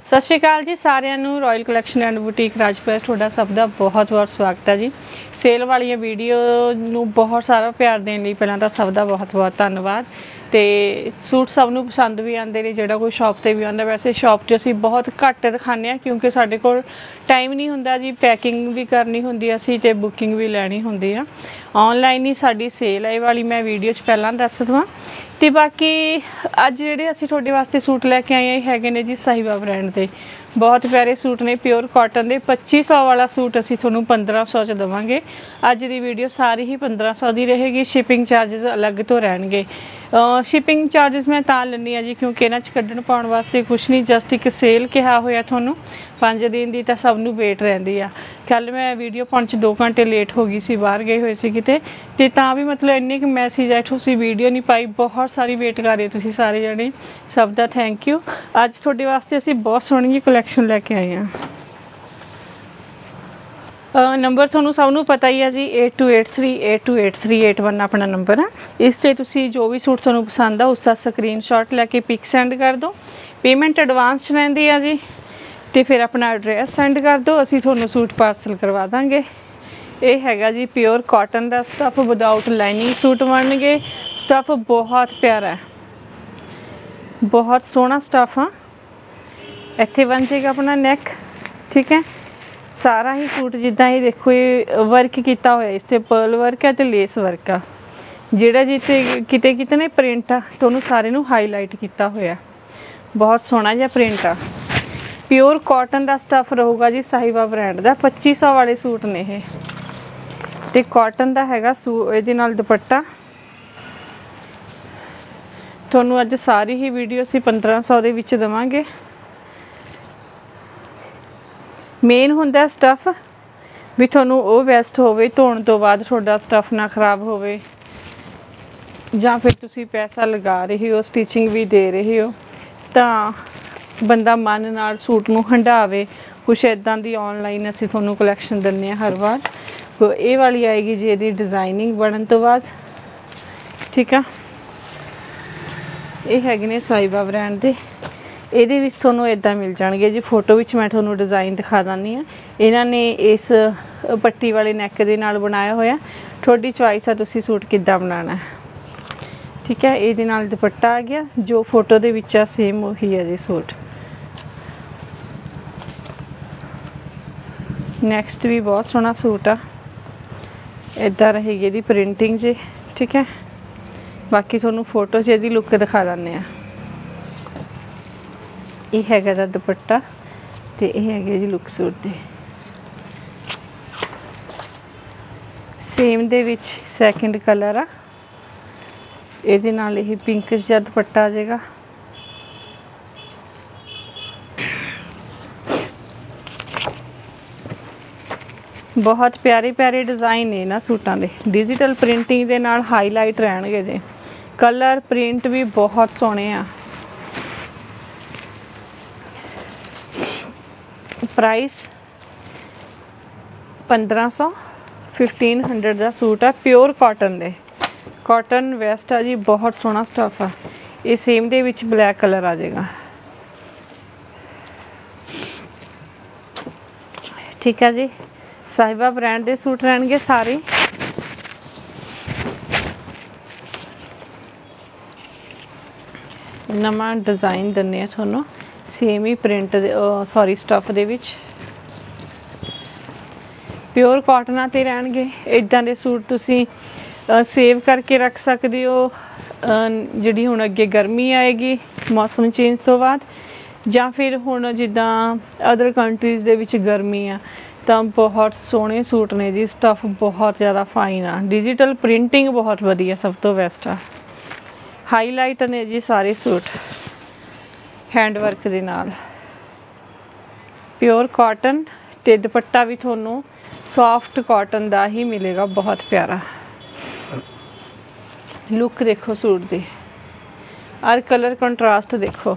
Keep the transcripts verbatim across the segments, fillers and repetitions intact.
सत श्री अकाल जी सारिਆਂ ਨੂੰ royal collection and boutique Rajpura ਤੁਹਾਡਾ ਸਭ ਦਾ ਬਹੁਤ ਬਹੁਤ ਸਵਾਗਤ ਹੈ ਜੀ। ਸੇਲ ਵਾਲੀਆਂ ਵੀਡੀਓ ਨੂੰ ਬਹੁਤ ਸਾਰਾ ਪਿਆਰ ਦੇਣ ਲਈ ਪਹਿਲਾਂ ਤਾਂ ਸਭ ਦਾ ਬਹੁਤ ਬਹੁਤ ਧੰਨਵਾਦ। ਤੇ ਸੂਟ ਸਭ ਨੂੰ ਪਸੰਦ ਵੀ ਆਉਂਦੇ ਨੇ, ਜਿਹੜਾ ਕੋਈ ਸ਼ਾਪ ਤੇ ਵੀ ਆਉਂਦਾ। ਵੈਸੇ ਸ਼ਾਪ 'ਚ ਅਸੀਂ ਬਹੁਤ ਘੱਟ ਦਿਖਾਉਂਦੇ ਹਾਂ ਕਿਉਂਕਿ ਸਾਡੇ ਕੋਲ ਟਾਈਮ ਨਹੀਂ ਹੁੰਦਾ ਜੀ, ਪੈਕਿੰਗ ਵੀ ਕਰਨੀ ਹੁੰਦੀ ਅਸੀਂ ਤੇ ਬੁਕਿੰਗ ਵੀ ਲੈਣੀ ਹੁੰਦੀ ਆ। ਆਨਲਾਈਨ ਹੀ ਸਾਡੀ ਸੇਲ ਹੈ ਇਹ ਵਾਲੀ, ਮੈਂ ਵੀਡੀਓ 'ਚ ਪਹਿਲਾਂ ਦੱਸ ਦਵਾਂ। ਤੇ ਬਾਕੀ ਅੱਜ ਜਿਹੜੇ ਅਸੀਂ ਤੁਹਾਡੇ ਵਾਸਤੇ ਸੂਟ ਲੈ ਕੇ ਆਏ ਹੈਗੇ ਨੇ ਜੀ ਸਾਹਿਬਾ ਬ੍ਰਾਂਡ ਦੇ बहुत प्यारे सूट ने, प्योर कॉटन के पच्ची सौ वाला सूट असी थोनू पंद्रह सौ च देवांगे। अज दी वीडियो सारी ही पंद्रह सौ की रहेगी, शिपिंग चार्जिज अलग तो रहणगे। शिपिंग चार्जिज मैं तां लैनी आ जी क्योंकि इन्हां च कड्ढण पाउण वास्ते कुछ नहीं, जस्ट एक सेल कहा होया थोनू पांच दिन की, तो सब नूं वेट रहिंदी आ। कल मैं वीडियो पाउण च दो घंटे लेट हो गई सी, बाहर गए हुए सी किते, ते तां भी मतलब इन्ने क मैसेज आए तुसीं वीडियो नहीं पाई, बहुत सारी वेट कर रहे तुसीं सारे जणे, सब दा थैंक यू। अज तुहाडे वास्ते असीं बहुत सोहणी कलैक्शन लैके आए हैं। नंबर थोनू सबनों पता ही है जी, eight two eight three eight two eight three eight one अपना नंबर है। इस ते तुसी जो भी सूट थोनू पसंद आ उसका स्क्रीनशॉट लैके पिक सेंड कर दो। पेमेंट एडवांस रहिंदी है जी, तो फिर अपना एड्रैस सेंड कर दो, असी थोनू सूट पार्सल करवा देंगे। ये हैगा जी प्योर कॉटन का स्टफ, विदाउट लाइनिंग सूट बन गए। स्टफ बहुत प्यारा है, बहुत सोहना स्टफ हाँ। इत्थे बन जाएगा अपना नैक, ठीक है। सारा ही सूट जिदा ही देखो ये वर्क किया होया, इस ते पर्ल वर्क है तो लेस वर्क आ, जिहड़ा जिते किते किते ने प्रिंट आ तो उन्होंने सारे नूं हाईलाइट किया होया। बहुत सोहना जिहा प्रिंट आ। प्योर कॉटन का स्टफ रहूगा जी साहिबा ब्रांड का। पच्ची सौ वाले सूट ने ये, ते कॉटन का हैगा सू इहदे नाल दुपट्टा। तुहानूं अज सारी ही वीडियो असीं पंद्रह सौ दे विच देवांगे। मेन हुंदा स्टफ भी तुहानूं वो वेस्ट होवे, धोण तो बाद तुहाडा स्टफ ना खराब होवे, जां फिर तुसीं पैसा लगा रहे हो, स्टिचिंग भी दे रहे हो, तां बंदा मन नाल सूट नूं हंडावे। कुछ इदां दी ऑनलाइन असीं तुहानूं कलैक्शन दिंदे हां हर बार। तो ये वाली आएगी जी इहदी डिज़ाइनिंग बनन तो बाद, ठीक है। ये हैगे ने साहिबा ब्रांड दे। ਇਹਦੇ ਵਿੱਚ ਤੁਹਾਨੂੰ ਇਦਾਂ ਮਿਲ ਜਾਣਗੇ ਜੀ, ਫੋਟੋ ਵਿੱਚ ਮੈਂ ਤੁਹਾਨੂੰ ਡਿਜ਼ਾਈਨ ਦਿਖਾ ਦਿੰਦੀ ਹਾਂ। ਇਹਨਾਂ ਨੇ ਇਸ ਪੱਟੀ ਵਾਲੇ ਨੈਕ ਦੇ ਨਾਲ ਬਣਾਇਆ ਹੋਇਆ, ਤੁਹਾਡੀ ਚੁਆਇਸ ਆ ਤੁਸੀਂ ਸੂਟ ਕਿੱਦਾਂ ਬਣਾਉਣਾ, ਠੀਕ ਹੈ। ਇਹਦੇ ਨਾਲ ਦੁਪੱਟਾ ਆ ਗਿਆ ਜੋ ਫੋਟੋ ਦੇ ਵਿੱਚ ਆ, ਸੇਮ ਉਹੀ ਹੈ ਜੀ ਸੂਟ। ਨੈਕਸਟ ਵੀ ਬਹੁਤ ਸੋਹਣਾ ਸੂਟ ਆ, ਇਦਾਂ ਰਹੇਗੀ ਇਹਦੀ ਪ੍ਰਿੰਟਿੰਗ ਜੀ, ਠੀਕ ਹੈ। ਬਾਕੀ ਤੁਹਾਨੂੰ ਫੋਟੋ 'ਚ ਇਹਦੀ ਲੁੱਕ ਦਿਖਾ ਦਿੰਦੇ ਆ। ਇਹ ਹੈਗਾ ਦਾ ਦੁਪੱਟਾ ਤੇ ਇਹ ਹੈਗੇ ਜੀ ਲੁੱਕ ਸੂਟ ਦੇ। ਸੇਮ ਦੇ ਵਿੱਚ ਸੈਕਿੰਡ ਕਲਰ ਆ, ਇਹਦੇ ਨਾਲ ਇਹ ਪਿੰਕ ਜਿਹਾ ਦੁਪੱਟਾ ਆ ਜਾਏਗਾ। ਬਹੁਤ ਪਿਆਰੇ ਪਿਆਰੇ ਡਿਜ਼ਾਈਨ ਨੇ ਇਹਨਾਂ ਸੂਟਾਂ ਦੇ, ਡਿਜੀਟਲ ਪ੍ਰਿੰਟਿੰਗ ਦੇ ਨਾਲ ਹਾਈਲਾਈਟ ਰਹਿਣਗੇ ਜੀ। ਕਲਰ ਪ੍ਰਿੰਟ ਵੀ ਬਹੁਤ ਸੋਹਣੇ ਆ। प्राइस पंद्रह सौ फिफ्टीन हंड्रेड का सूट है, प्योर कॉटन दे। कॉटन वेस्ट आ जी, बहुत सोहना स्टफ आ। ये सेम दे विच ब्लैक कलर आ जाएगा, ठीक है जी। साहिबा ब्रांड के सूट रहणगे सारे। नवा डिज़ाइन दिंदे आ तुहानूं सेम ही प्रिंट दे, सॉरी स्टफ दे विच। प्योर कॉटन ते रहणगे। इदां दे सूट तुसीं सेव करके रख सकदे हो, जिहड़ी हुण अगे गर्मी आएगी मौसम चेंज तो बाद, जां फिर हुण जिद्दां अदर कंट्रीज़ दे विच गर्मी आ तां बहुत सोहणे सूट ने जी। स्टफ बहुत ज़्यादा फाइन आ, डिजिटल प्रिंटिंग बहुत वधिया, सब तो बेस्ट आ। हाईलाइट ने जी सारे सूट हैंड वर्क दे नाल। प्योर कॉटन ते दुपट्टा भी थोनों सॉफ्ट कॉटन का ही मिलेगा, बहुत प्यारा। लुक देखो सूट दी और कलर कंट्रास्ट देखो।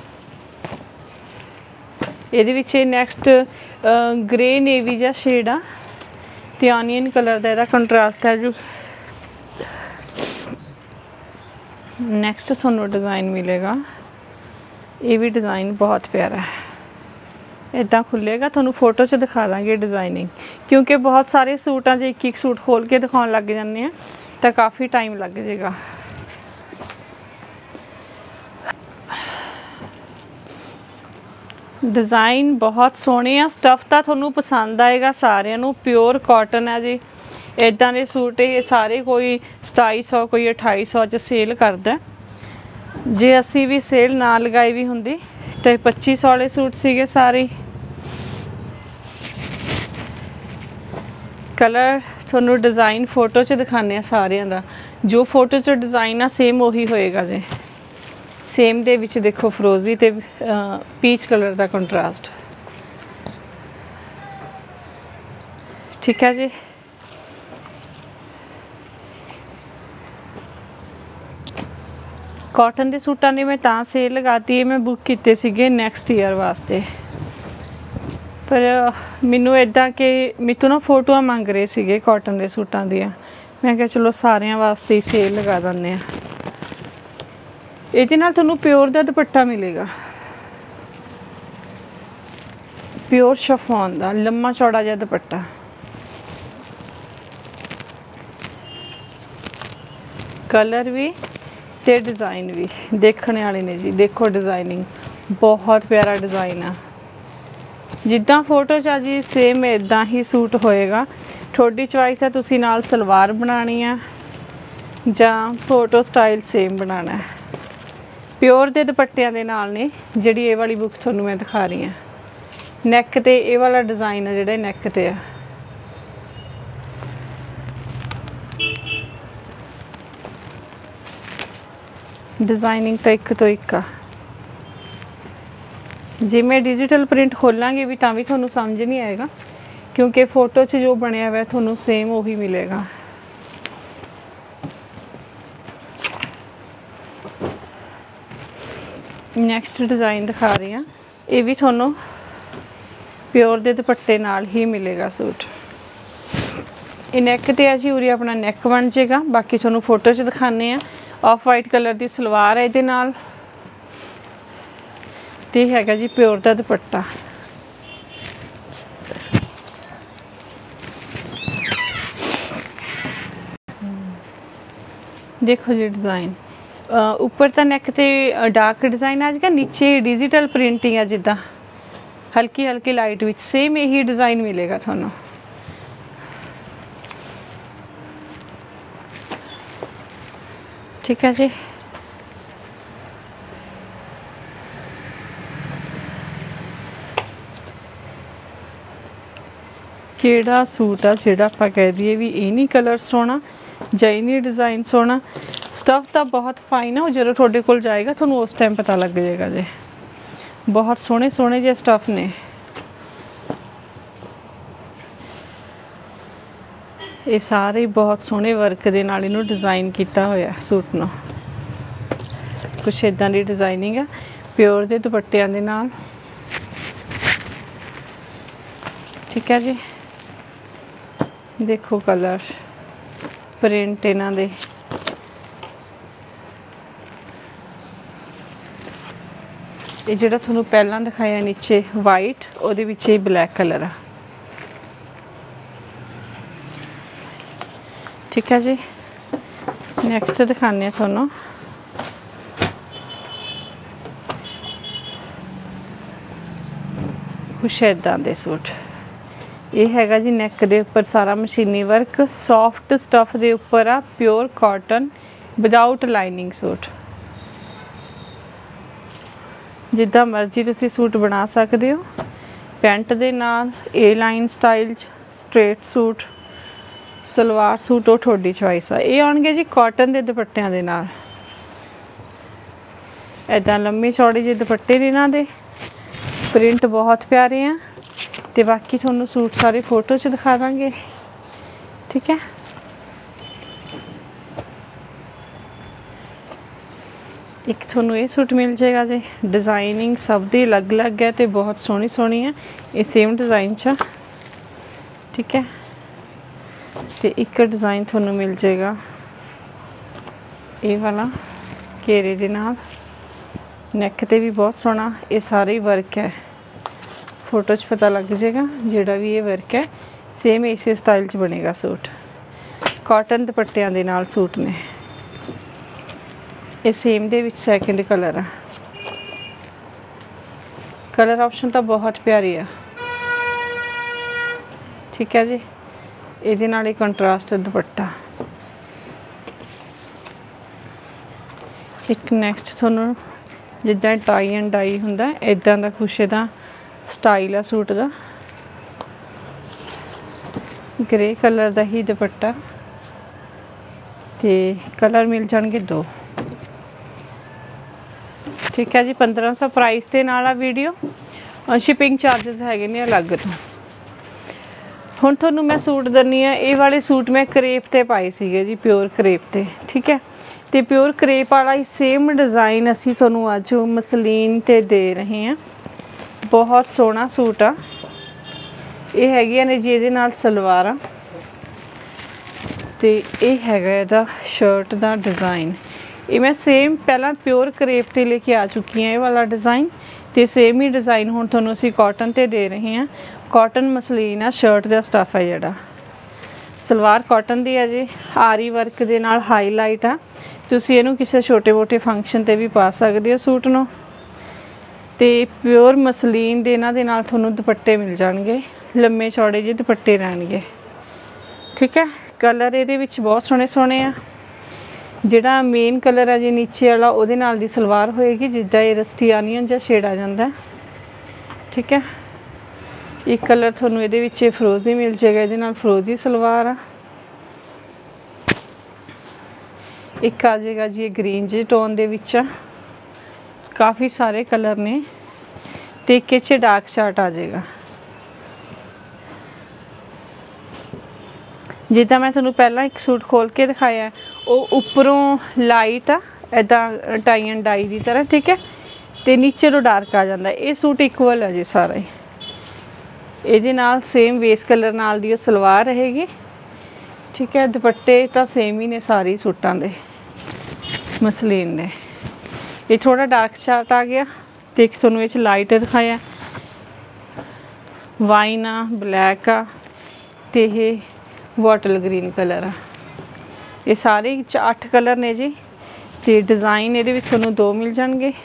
ये विच नैक्सट ग्रे नेवी जा शेड आ ते ऑनियन कलर का इहदा कंट्रास्ट है जो। नैक्सट थोनों डिज़ाइन मिलेगा, ये भी डिज़ाइन बहुत प्यारा है। इदां खुलेगा। तुहानूं फोटो च दिखा दांगे डिज़ाइनिंग, क्योंकि बहुत सारे सूटां जे एक एक सूट खोल के दिखाउण लग जांदे आ तो काफ़ी टाइम लग जाएगा। डिज़ाइन बहुत सोहणे आ, स्टफ तो तुहानूं पसंद आएगा सारिਆਂ ਨੂੰ। प्योर कॉटन है जी। इदां दे सूट ये सारे कोई सताई सौ कोई अठाई सौ च सेल करदा। जे असी भी सेल ना लगाई भी हुंदी तो पच्ची सौ वाले सूट सीगे सारे। कलर तुहानूं डिज़ाइन फोटो च दिखाने सारिਆਂ दा, जो फोटो च डिज़ाइन आ सेम उही होएगा जी। सेम दे विच देखो फरोजी ते पीच कलर का कंट्रास्ट, ठीक है जी। कॉटन के सूटां ने मैं तां सेल लगाती है, मैं बुक किए सीगे नैक्सट ईयर वास्ते, पर मैनू इदां कि मेतों ना फोटोआं मंग रहे सीगे कॉटन के सूटां दियां। मैं कहा चलो सारिਆਂ वास्ते ही सेल लगा दिंदे आ। ਇਹਦੇ ਨਾਲ ਤੁਹਾਨੂੰ प्योर ਦਾ दुपट्टा मिलेगा, प्योर शिफॉन का लम्मा चौड़ा जिहा दुपट्टा। कलर भी ते डिज़ाइन भी देखने वाले ने जी। देखो डिज़ाइनिंग बहुत प्यारा डिज़ाइन आ, जिद्दां फोटो च जी सेम इदां ही सूट होएगा। थोड़ी चॉइस है, तुसी नाल सलवार बनानी है जां फोटो स्टाइल सेम बनाना है। प्योर के दुपट्टियां दे नाल ने जिहड़ी ये वाली बुक तुहानूं मैं दिखा रही हाँ। नैक ते ये वाला डिज़ाइन है जिहड़ा नैक ते है। डिज़ाइनिंग तो एक तो एक आ। जे मैं डिजिटल प्रिंट खोलांगी भी तां भी तुहानूं समझ नहीं आएगा, क्योंकि फोटो च जो बनया हुआ तुहानूं सेम उही मिलेगा। नैक्सट डिज़ाइन दिखा रही हाँ, ये भी थोनों प्योर के दुपट्टे नाल ही मिलेगा सूट। ये नैक ते है जी, उरी अपना नैक बन जाएगा। बाकी थोनों फोटो च दिखाने हैं। ऑफ वाइट कलर की सलवार है, ये नाल ते हैगा जी प्योर का दुपट्टा। देखो जी डिज़ाइन ऊपर तो नैक ते डार्क डिज़ाइन आ जाएगा, नीचे डिजिटल प्रिंटिंग है जिदा हल्की हल्की लाइट विच सेम यही डिज़ाइन मिलेगा थानू। ठीक है जी। केड़ा सूट आ जिहड़ा आपां कह दईए भी ये नहीं कलर सोहना जां ये नहीं डिज़ाइन सोहना। स्टफ तो बहुत फाइन है, वो जो थोड़े कोल जाएगा थोनू उस टाइम पता लग जाएगा जी। बहुत सोहने सोहने जे स्टफ ने। ये सारे बहुत सोहने वर्क दे नाल इनू डिज़ाइन किया होया सूट नू। कुछ इदां दी डिज़ाइनिंग है प्योर दे दुपट्टियां दे नाल। ठीक है जी। देखो कलर प्रिंट इन्हां दे ये जिहड़ा तुहानूं पहलां दिखाया नीचे वाइट उहदे विच ही ब्लैक कलर आ। ठीक है जी। नैक्सट दिखाने तुहानूं कुछ इदां दे सूट। ये हैगा जी नैक दे उपर सारा मशीनी वर्क सॉफ्ट स्टफ दे उपर आ pure cotton without lining suit. जिद्दां मर्जी तुसी सूट बना सकते हो। पैंट दे नाल ए line style straight suit salwar suit वो थोड़ी चॉइस आ। ये आउणगे जी कॉटन दे दुपट्टियां दे नाल। इदां लम्मे चौड़े जे दुपट्टे ने इन्हां दे प्रिंट बहुत प्यारे हैं। तो बाकी थोनों सूट सारे फोटो च दिखा देंगे। ठीक है। एक थोनों ये सूट मिल जाएगा जी। डिज़ाइनिंग सब दी अलग अलग है तो बहुत सोहनी सोहनी है। ये सेम डिज़ाइन च। ठीक है। तो एक डिज़ाइन थोनों मिल जाएगा ये वाला घेरे दे नाल। नैक ते भी बहुत सोहना। ये सारे वर्क है फोटो च पता लग जाएगा। जिहड़ा भी ये वर्क है सेम इसे स्टाइल च बनेगा सूट। कॉटन दुपट्टियां दे नाल सूट ने। ये सेम दे विच सैकेंड कलर है। कलर ऑप्शन तो बहुत प्यारी है। ठीक है जी, ये नाल ही कंट्रास्ट दुपट्टा। एक नैक्सट थोनों जिद्दां टाई एंड डाई हुंदा इदां दा कुछ इहदा स्टाइल है सूट का। ग्रे कलर का ही दुपट्टा ते कलर मिल जाएंगे दो। ठीक है जी, पंद्रह सौ प्राइस के नाल आ वीडियो और शिपिंग चार्जिस है ने अलग तो। हुण तुहानूं मैं सूट दिंदी आ, ये वाले सूट मैं करेप ते पाए सीगे जी, प्योर करेप ते। ठीक है, तो प्योर करेप वाला ही सेम डिज़ाइन असी तुहानूं अज मसलीन ते दे रहे हैं। बहुत सोहना सूट आ। ये हैगियां ने जी इहदे नाल सलवारां ते ये हैगा इहदा शर्ट दा डिज़ाइन। ये मैं सेम पहला प्योर करेप ते लेके आ चुकी हैं ये वाला डिज़ाइन, तो सेम ही डिज़ाइन हुण तुहानूं असीं कॉटन ते दे रहे हैं। कॉटन मसलीन आ, शर्ट का स्टफ है जिहड़ा। सलवार कॉटन दी है जी, आरी वर्क दे नाल हाईलाइट आ। तुसीं इहनूं किसी छोटे मोटे फंक्शन ते भी पा सकदे हो सूट नूं। ते प्योर मसलीन दे इन्हां दे नाल तुहानूं दुपट्टे मिल जाणगे, लम्मे चौड़े जे दुपट्टे रहणगे। ठीक है, कलर इहदे विच बहुत सोहणे सोहणे आ। जिहड़ा मेन कलर है जी नीचे वाला उहदे नाल दी सलवार होएगी, जिद्दां ये रस्टी आनियन जिहा शेड आ जांदा। ठीक है, एक कलर तुहानूं इहदे विच फिरोजी मिल जाएगा, इहदे नाल फिरोजी सलवार आ। एक आ जाएगा जी ग्रीन जे टोन दे विच, काफ़ी सारे कलर ने, ते एक इच डार्क चार्ट आ जाएगा। जिद्दां मैं तुहानूं पहला एक सूट खोल के दिखाया, वो उपरों लाइट आ इदां टाई एंड डाई की तरह। ठीक है, तो नीचे तो डार्क आ जाता है। ये सूट इक्वल है जी सारा ही। ये नाल सेम वेस कलर नाल दी सलवार रहेगी। ठीक है, दुपट्टे तो सेम ही ने सारे सूटां दे मसलीन ने। ये थोड़ा डार्क चार्ट आ गया, तो एक तुहानूं इह लाइट दिखाया, वाइन आ, ब्लैक आ, तो ये बॉटल ग्रीन कलर आ। ये सारे अठ कलर ने जी, तो डिज़ाइन ये तुहानूं दो मिल जाएंगे।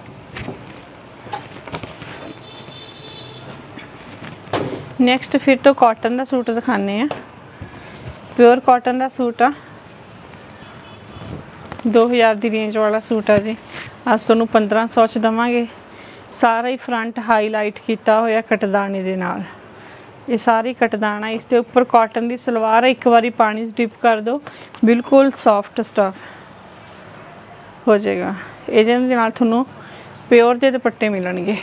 नैक्सट फिर तो कॉटन का सूट दिखाने हैं। प्योर कॉटन का सूट आ, दो हज़ार की रेंज वाला सूट आ जी। अस तुहानूं पंद्रह सौ च देवांगे। सारा ही फ्रंट हाईलाइट किया होया कटदाने दे नाल। ये सारी कटदाना, इसके उपर कॉटन की सलवार है। एक बारी पानी डिप कर दो, बिल्कुल सॉफ्ट स्टफ हो जाएगा। ये नाल तुहानूं प्योर के दुपट्टे मिलणगे,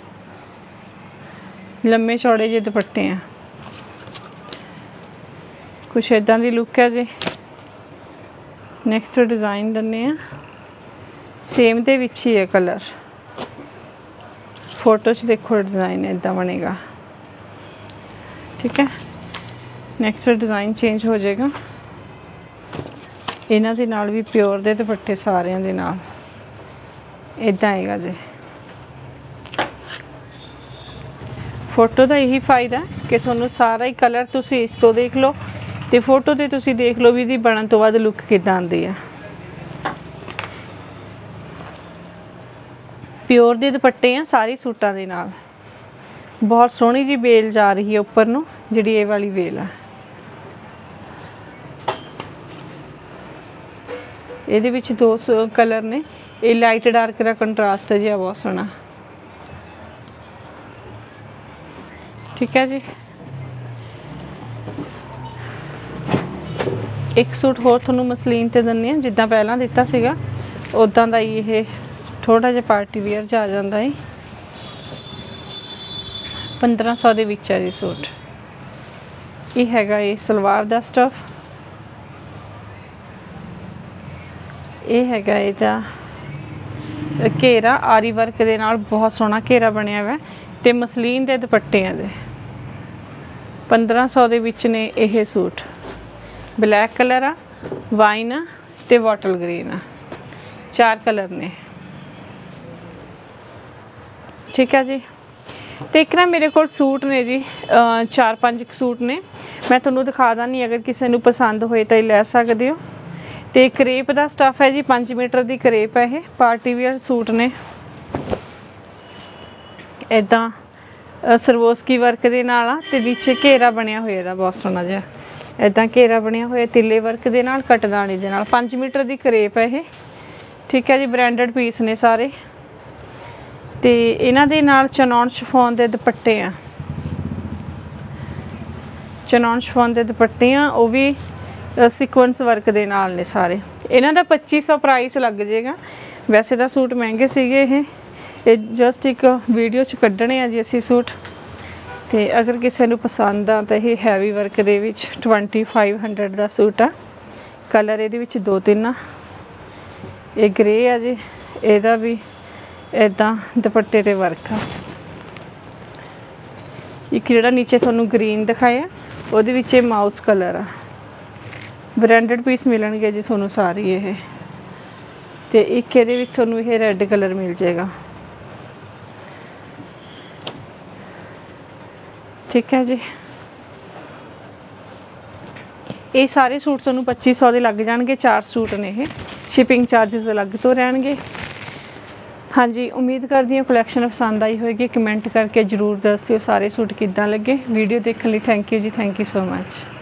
लम्मे चौड़े जे दुपट्टे हैं। कुछ इदां दी लुक है जी। नैक्सट डिज़ाइन दिन्ने आ, सेम दे विच ही है कलर। फोटो च देखो डिज़ाइन इदां बनेगा। ठीक है, नैक्सट डिज़ाइन चेंज हो जाएगा। इन्हां दे नाल भी प्योर दे दुपट्टे सारियां दे नाल इदां आएगा जी। फोटो का यही फायदा है कि तुहानूं सारा ही कलर तुसीं इस तो देख लो, तो फोटो ते तुसीं देख लो भी इहदी बनन तो बाद लुक किदां आंदी है। प्योर दे दुपट्टे हैं सारे सूटां दे नाल। बहुत सोहनी जी बेल जा रही है उपर नूं, जिहड़ी ये वाली बेल है। इहदे विच दो कलर ने, ये लाइट डार्क का कंट्रास्ट जिहा बहुत सोहना। ठीक है जी, एक सूट होर तुहानूं मसलीन ते दिन्ने आ, जिद्दां पहलां दित्ता सीगा उदां दा ही ये थोड़ा जिहा पार्टी वेयर च आ जांदा है। पंद्रह सौ दे विच है जी सूट। ये हैगा ये सलवार दा स्टफ। ये हैगा इहदा घेरा, आरी वर्क दे नाल बहुत सोहना घेरा बनिया हुआ, ते मसलीन दे दुपट्टे दे। पंद्रह सौ दे विच ने यह सूट। ब्लैक कलर आ, वाइन आ ते बॉटल ग्रीन आ, चार कलर ने। ठीक है जी, तो एक ना मेरे को सूट ने जी चार पाँच सूट ने, मैं तुहानूं दिखा दांगी, अगर किसी नूं पसंद होए तो लै सकदे हो। तो करेप का स्टफ है जी, पाँच मीटर की करेप है, ये पार्टी वेयर सूट ने। इदां सरवोस्की वर्क दे नाल आ ते नीचे घेरा बनिया होया इहदा बहुत सोहना जिहा, इदां घेरा बनिया होया तिले वर्क दे नाल, कटदानी दे नाल। पाँच मीटर की करेप है ये, ठीक है जी। ब्रांडेड पीस ने सारे। तो इन्हां दे नाल चनौन शिफॉन दे दुपट्टे आ, चनौन शिफॉन दे दुपट्टे आ, वो भी सीक्वेंस वर्क दे नाल ने सारे। इन्हां दा पच्ची सौ प्राइस लग जाएगा। वैसे तो सूट महंगे सीगे ये, ये जस्ट एक वीडियो च कड्ढने आ जी असी सूट। तो अगर किसी नूं पसंद आ तो ये हैवी वर्क दे विच ट्वेंटी फाइव हंड्रड का सूट आ। कलर ये दो तीन आ, ये ग्रे आ जी, ਇਹਦਾ भी इदां दुपट्टे ते वर्क आ। एक जिहड़ा नीचे तुहानूं ग्रीन दिखाया ਉਹਦੇ ਵਿੱਚ ਇਹ माउस कलर आ। ब्रांडेड पीस मिलणगे जी तुहानूं सारी ये। तो एक ਇਹਦੇ ਵਿੱਚ तुहानूं ਇਹ रैड कलर मिल जाएगा, ठीक है जी। ये सारे सूट तुहानूं पच्ची सौ के लग जाएंगे, चार सूट ने ये, शिपिंग चार्जिस अलग तो रहणगे। हाँ जी, उम्मीद करती हूँ कलैक्शन पसंद आई होगी। कमेंट करके जरूर दस्सिओ सारे सूट किद्दां लगे। वीडियो देखने लई थैंक यू जी, थैंक यू सो मच।